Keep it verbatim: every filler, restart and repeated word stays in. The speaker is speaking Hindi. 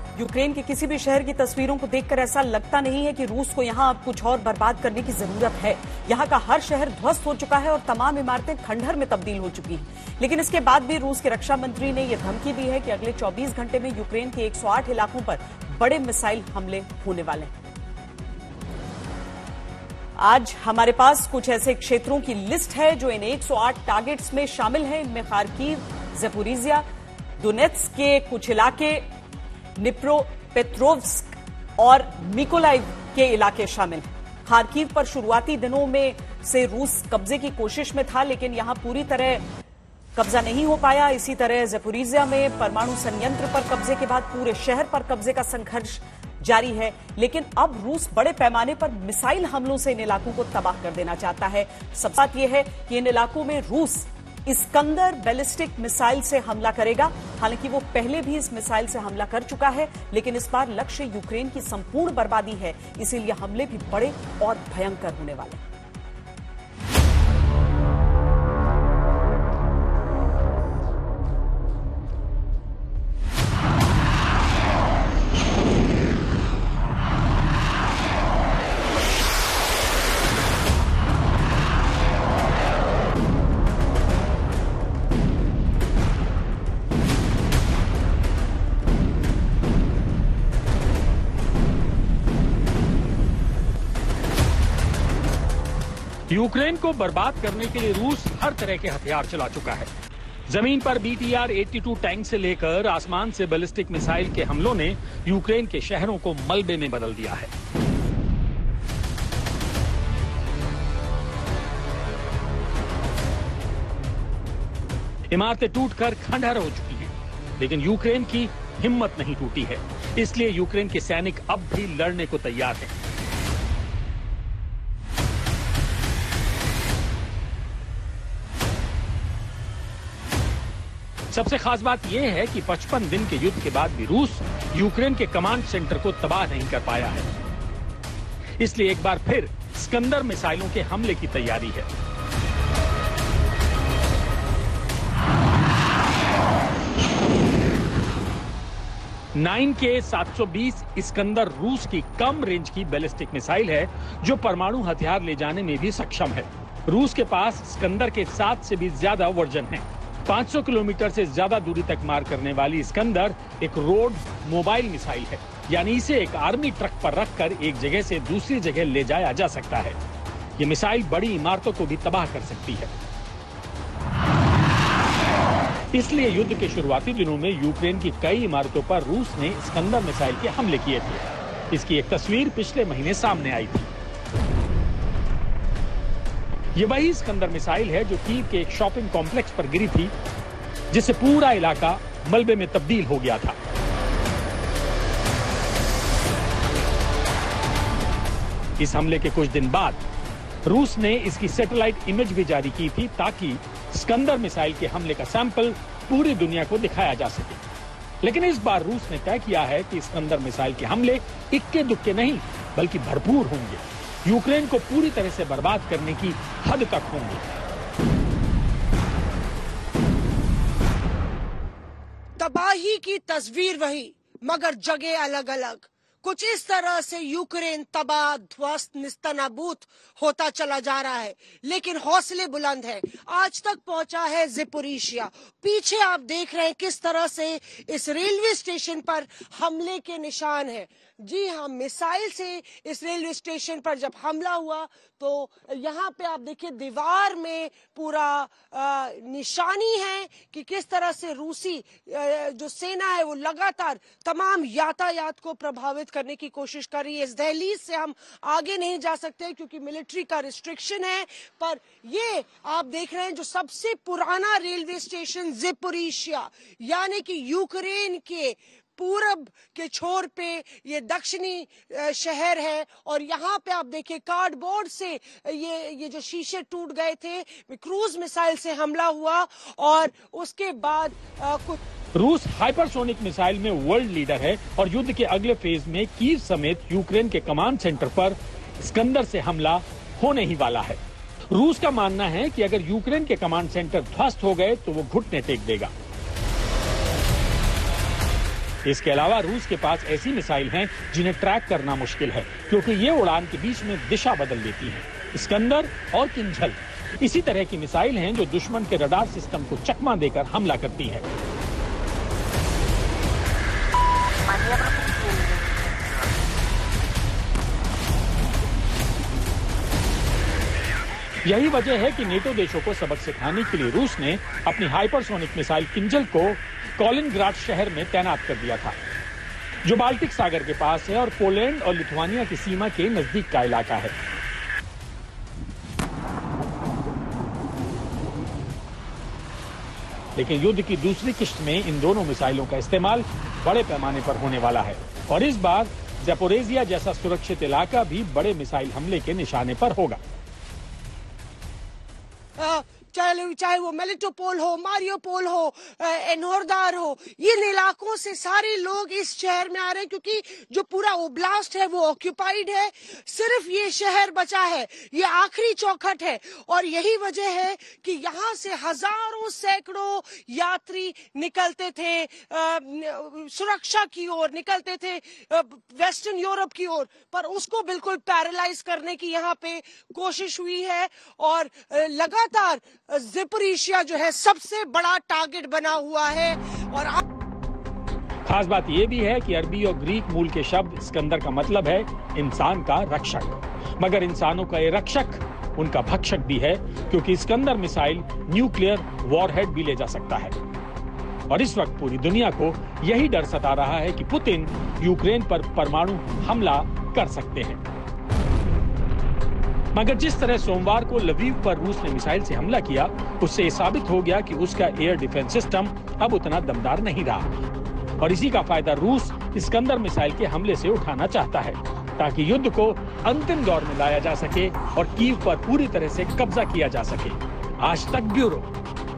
यूक्रेन के किसी भी शहर की तस्वीरों को देखकर ऐसा लगता नहीं है कि रूस को यहां अब कुछ और बर्बाद करने की जरूरत है। यहां का हर शहर ध्वस्त हो चुका है और तमाम इमारतें खंडहर में तब्दील हो चुकी हैं। लेकिन इसके बाद भी रूस के रक्षा मंत्री ने यह धमकी दी है कि अगले चौबीस घंटे में यूक्रेन के एक सौ आठ इलाकों पर बड़े मिसाइल हमले होने वाले हैं। आज हमारे पास कुछ ऐसे क्षेत्रों की लिस्ट है जो इन एक सौ आठ टारगेट्स में शामिल हैं। इनमें खार्किव, ज़पोरिज़िया, दोनेत्स्क के कुछ इलाके, निप्रोपेट्रोव्स्क और मिकोलाइव के इलाके शामिल हैं। खार्किव पर शुरुआती दिनों में से रूस कब्जे की कोशिश में था, लेकिन यहां पूरी तरह कब्जा नहीं हो पाया। इसी तरह ज़पोरिज़िया में परमाणु संयंत्र पर कब्जे के बाद पूरे शहर पर कब्जे का संघर्ष जारी है। लेकिन अब रूस बड़े पैमाने पर मिसाइल हमलों से इन इलाकों को तबाह कर देना चाहता है। सब बात यह है कि इन इलाकों में रूस इस्कंदर बैलिस्टिक मिसाइल से हमला करेगा। हालांकि वो पहले भी इस मिसाइल से हमला कर चुका है, लेकिन इस बार लक्ष्य यूक्रेन की संपूर्ण बर्बादी है, इसीलिए हमले भी बड़े और भयंकर होने वाले हैं। यूक्रेन को बर्बाद करने के लिए रूस हर तरह के हथियार चला चुका है। जमीन पर बी टी आर बयासी टैंक से लेकर आसमान से बैलिस्टिक मिसाइल के हमलों ने यूक्रेन के शहरों को मलबे में बदल दिया है। इमारतें टूटकर खंडहर हो चुकी हैं, लेकिन यूक्रेन की हिम्मत नहीं टूटी है। इसलिए यूक्रेन के सैनिक अब भी लड़ने को तैयार हैं। सबसे खास बात यह है कि पचपन दिन के युद्ध के बाद भी रूस यूक्रेन के कमांड सेंटर को तबाह नहीं कर पाया है। इसलिए एक बार फिर स्कंदर मिसाइलों के हमले की तैयारी है। नाइन के सात सौ बीस इस्कंदर रूस की कम रेंज की बैलिस्टिक मिसाइल है, जो परमाणु हथियार ले जाने में भी सक्षम है। रूस के पास स्कंदर के सात से भी ज्यादा वर्जन हैं। पाँच सौ किलोमीटर से ज्यादा दूरी तक मार करने वाली स्कंदर एक रोड मोबाइल मिसाइल है, यानी इसे एक आर्मी ट्रक पर रखकर एक जगह से दूसरी जगह ले जाया जा सकता है। ये मिसाइल बड़ी इमारतों को भी तबाह कर सकती है। इसलिए युद्ध के शुरुआती दिनों में यूक्रेन की कई इमारतों पर रूस ने स्कंदर मिसाइल के हमले किए थे। इसकी एक तस्वीर पिछले महीने सामने आई थी। ये वही स्कंदर मिसाइल है जो कीव के एक शॉपिंग कॉम्प्लेक्स पर गिरी थी, जिससे पूरा इलाका मलबे में तब्दील हो गया था। इस हमले के कुछ दिन बाद रूस ने इसकी सैटेलाइट इमेज भी जारी की थी, ताकि स्कंदर मिसाइल के हमले का सैंपल पूरी दुनिया को दिखाया जा सके। लेकिन इस बार रूस ने तय किया है कि स्कंदर मिसाइल के हमले इक्के दुक्के नहीं, बल्कि भरपूर होंगे। यूक्रेन को पूरी तरह से बर्बाद करने की हद तक होंगे। तबाही की तस्वीर वही, मगर जगह अलग अलग। कुछ इस तरह से यूक्रेन तबाह, ध्वस्त, निस्तनाबूत होता चला जा रहा है, लेकिन हौसले बुलंद है। आज तक पहुंचा है ज़पोरिज़िया। पीछे आप देख रहे हैं किस तरह से इस रेलवे स्टेशन पर हमले के निशान है। जी हाँ, मिसाइल से इस रेलवे स्टेशन पर जब हमला हुआ तो यहाँ पे आप देखिए दीवार में पूरा आ, निशानी है कि किस तरह से रूसी आ, जो सेना है वो लगातार तमाम यातायात को प्रभावित करने की कोशिश कर रही है। इस दहलीज से हम आगे नहीं जा सकते क्योंकि मिलिट्री का रिस्ट्रिक्शन है, पर ये आप देख रहे हैं जो सबसे पुराना रेलवे स्टेशन ज़पोरिज़िया, यानी कि यूक्रेन के पूरब के छोर पे ये दक्षिणी शहर है। और यहाँ पे आप देखिए कार्डबोर्ड से ये ये जो शीशे टूट गए थे, क्रूज मिसाइल से हमला हुआ और उसके बाद आ, कुछ रूस हाइपरसोनिक मिसाइल में वर्ल्ड लीडर है और युद्ध के अगले फेज में कीव समेत यूक्रेन के कमांड सेंटर पर स्कंदर से हमला होने ही वाला है। रूस का मानना है कि अगर यूक्रेन के कमांड सेंटर ध्वस्त हो गए तो वो घुटने टेक देगा। इसके अलावा रूस के पास ऐसी मिसाइल हैं जिन्हें ट्रैक करना मुश्किल है, क्योंकि ये उड़ान के बीच में दिशा बदल लेती हैं। स्कंदर और किंझल इसी तरह की मिसाइल हैं जो दुश्मन के रडार सिस्टम को चकमा देकर हमला करती हैं। यही वजह है कि नेटो देशों को सबक सिखाने के लिए रूस ने अपनी हाइपरसोनिक मिसाइल किंझल को कॉलिनग्राड शहर में तैनात कर दिया था, जो बाल्टिक सागर के पास है और पोलैंड और लिथुआनिया की सीमा के नजदीक का इलाका है। लेकिन युद्ध की दूसरी किश्त में इन दोनों मिसाइलों का इस्तेमाल बड़े पैमाने पर होने वाला है और इस बार ज़ैपोरिज़िया जैसा सुरक्षित इलाका भी बड़े मिसाइल हमले के निशाने पर होगा। चाहे चाहे वो मेलिटोपोल हो, मारियोपोल हो, एनोरदार हो, इन इलाकों से सारे लोग इस शहर में आ रहे हैं क्योंकि जो पूरा ओब्लास्ट है वो ऑक्यूपाइड है। सिर्फ ये शहर बचा है, ये आखिरी चौखट है और यही वजह है कि यहाँ से हजारों सैकड़ों यात्री निकलते थे, सुरक्षा की ओर निकलते थे, वेस्टर्न यूरोप की ओर, पर उसको बिल्कुल पैरालाइज करने की यहाँ पे कोशिश हुई है और लगातार ज़ैपोरिज़िया जो है सबसे बड़ा टारगेट बना हुआ है। और खास बात यह भी है कि अरबी और ग्रीक मूल के शब्द स्कंदर का मतलब है इंसान का रक्षक, मगर इंसानों का ये रक्षक उनका भक्षक भी है, क्योंकि स्कंदर मिसाइल न्यूक्लियर वॉरहेड भी ले जा सकता है। और इस वक्त पूरी दुनिया को यही डर सता रहा है कि पुतिन यूक्रेन पर परमाणु हमला कर सकते हैं। मगर जिस तरह सोमवार को लवीव पर रूस ने मिसाइल से हमला किया, उससे यह साबित हो गया कि उसका एयर डिफेंस सिस्टम अब उतना दमदार नहीं रहा और इसी का फायदा रूस स्कंदर मिसाइल के हमले से उठाना चाहता है, ताकि युद्ध को अंतिम दौर में लाया जा सके और कीव पर पूरी तरह से कब्जा किया जा सके। आज तक ब्यूरो।